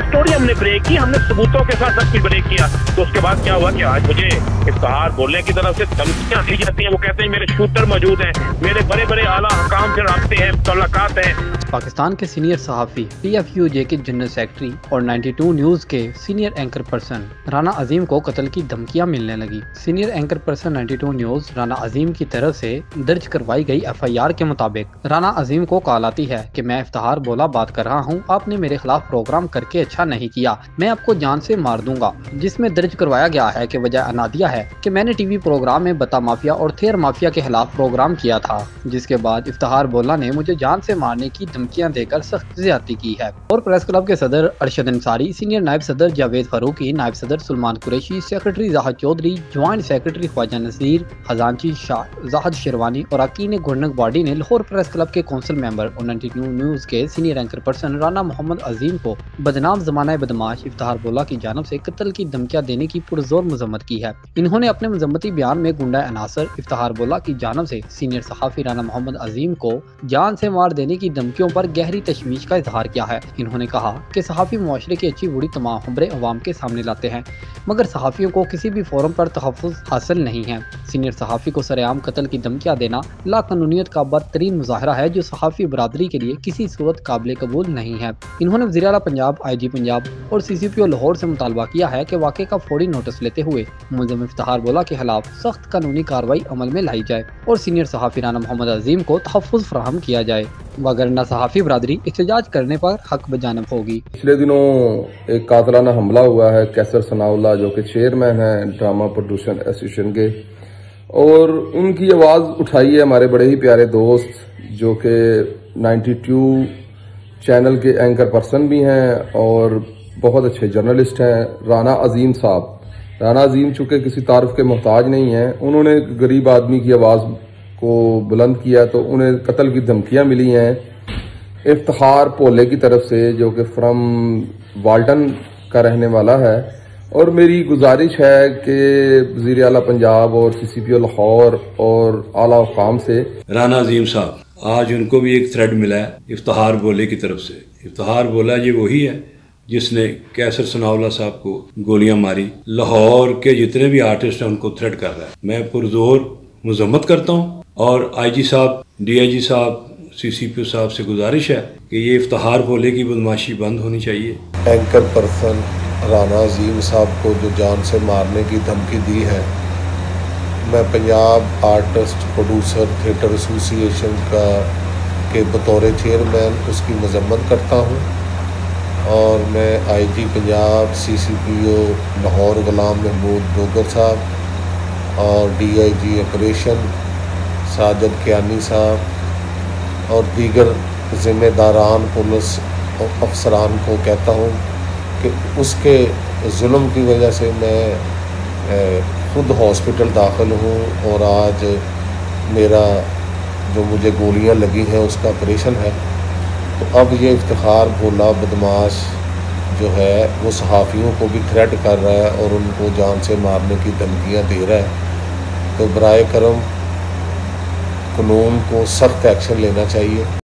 Story हमने break की, हमने सबूतों के साथ सब कुछ ब्रेक किया। तो उसके बाद क्या हुआ कि आज मुझे इफ्तिखार बोलने की तरफ से धमकियां दी जाती हैं। वो कहते हैं मेरे शूटर मौजूद हैं, मेरे बड़े बड़े आला हुकाम से राब्ते हैं, मुलाकात हैं। पाकिस्तान के सीनियर सहाफ़ी, PFUJ के जनरल सेक्रेटरी और 92 न्यूज़ के senior anchor person Rana Azeem को कत्ल की धमकियां मिलने लगी। Senior anchor person 92 news Rana Azeem की तरफ से दर्ज करवाई गई FIR के मुताबिक राना अजीम को कॉल आती है कि मैं इफ्तिखार बोला बात कर रहा हूं, आपने मेरे खिलाफ प्रोग्राम करके अच्छा नहीं किया, मैं आपको जान से मार दूंगा। जिसमें दर्ज करवाया गया है कि वजह अनादिया है कि मैंने TV प्रोग्राम में बता माफिया और थेर माफिया के खिलाफ प्रोग्राम किया था, जिसके बाद इफ्तिखार बोला ने मुझे जान से मारने की धमकियां देकर सख्त ज्यादती की है। और प्रेस क्लब के सदर अरशद अंसारी, सीनियर नायब सदर जावेद फारूकी, नायब सदर Suleman Qureshi, secretary Zahid Chaudhry, joint secretary Khwaja Naseer, खजानची शाह जाहिद शेरवानी और अकीन गवर्निंग बॉडी ने लाहौर प्रेस क्लब के कौंसिल मेंबर और 92 न्यूज़ के senior anchor person Rana Mohammad Azeem को बदनाम जमाना बदमाश इफ्तिखार बोला की जानब से कत्ल की धमकियां देने की पुरजोर मजम्मत की है। इन्होंने अपने मजम्मती बयान में गुंडा अनासर इफ्तिखार बोला की जानब से सीनियर सहाफ़ी राना मोहम्मद अजीम को जान से मार देने की धमकियों पर गहरी तशवीश का इजहार किया है। इन्होंने कहा कि सहाफ़ी मुआशरे की अच्छी बुरी तमाम खबरें अवाम के सामने लाते हैं, मगर सहाफ़ियों को किसी भी फोरम पर तहफ़्फ़ुज़ हासिल नहीं है। सीनियर सहाफ़ी को सरेआम कत्ल की धमकियां देना लाकानूनियत का बदतरीन मुजाहरा है जो सहाफ़ी बरादरी के लिए किसी सूरत काबिल कबूल नहीं है। इन्होंने वज़ीर आला पंजाब, IG पंजाब और CCPO लाहौर से मुतालबा किया है कि वाक़े का फौरी नोटिस लेते हुए मुल्ज़िम इफ्तिखार बोला के खिलाफ सख्त कानूनी कार्रवाई अमल में लाई जाए और सीनियर सहाफ़ी राना मोहम्मद अजीम को तहफ़्फ़ुज़ फराहम किया जाए, वगरना सहाफ़ी बरादरी एहतजाज करने पर हक बजानब होगी। पिछले दिनों एक कातलाना हमला हुआ है कैसर सनाउल्लाह जो कि चेयरमैन है ड्रामा प्रोड्यूसर एसोसिएशन के, और उनकी आवाज़ उठाई है हमारे बड़े ही प्यारे दोस्त जो कि 92 चैनल के एंकर पर्सन भी हैं और बहुत अच्छे जर्नलिस्ट हैं, राना अजीम साहब। राना अजीम चूंकि किसी तारीफ के मोहताज नहीं हैं, उन्होंने गरीब आदमी की आवाज़ को बुलंद किया तो उन्हें कत्ल की धमकियां मिली हैं इफ्तिखार भोले की तरफ से जो कि फ्रॉम वाल्टन का रहने वाला है। और मेरी गुजारिश है कि वज़ीर आला पंजाब और CCPO लाहौर और आला हुकाम से राना अजीम साहब, आज उनको भी एक थ्रेड मिला है इफ्तिखार बोले की तरफ से। इफ्तिखार बोला ये वही है जिसने कैसर सनाउल्लाह साहब को गोलियां मारी। लाहौर के जितने भी आर्टिस्ट हैं उनको थ्रेड कर रहा है। मैं पुरजोर मजम्मत करता हूँ और IG साहब, DIG साहब, CCPO साहब से गुजारिश है कि ये इफ्तिखार बोले की बदमाशी बंद होनी चाहिए। एंकर पर्सन राना अजीम साहब को जो जान से मारने की धमकी दी है, मैं Punjab artist producer theatre association का के बतौर चेयरमैन उसकी मजम्मत करता हूँ और मैं IG पंजाब, CCPO लाहौर गुलाम महमूद डोगर साहब और DIG ऑपरेशन साजिद कियानी साहब और दीगर ज़िम्मेदारान पुलिस अफसरान को कहता हूँ कि उसके जुल्म की वजह से मैं खुद हॉस्पिटल दाखिल हूँ और आज मेरा जो मुझे गोलियां लगी हैं उसका ऑपरेशन है। तो अब ये इफ्तिखार भोला बदमाश जो है वो सहाफ़ियों को भी थ्रेट कर रहा है और उनको जान से मारने की धमकियां दे रहा है। तो बराए करम कानून को सख्त एक्शन लेना चाहिए।